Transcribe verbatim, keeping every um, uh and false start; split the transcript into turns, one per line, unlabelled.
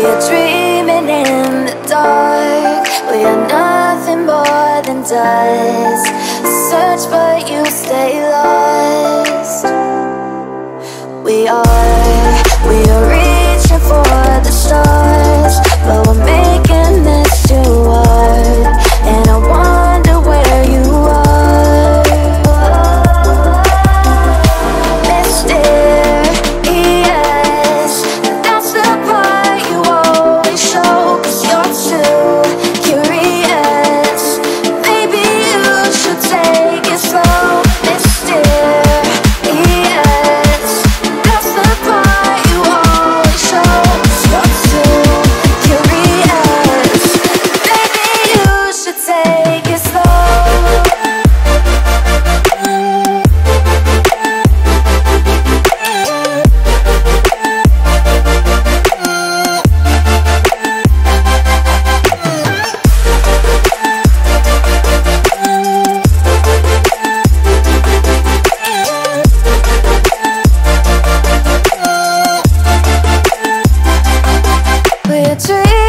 We are dreaming in the dark. We are nothing more than dust. Search but you stay lost. We are, we are reaching for the stars, but we're making this too hard. And I wonder where you are, mysterious. That's the part you always show, 'cause you're too curious. Maybe you should take it slow, mysterious. That's the part you always show, 'cause you're too curious. Maybe you should take it slow. We're dreaming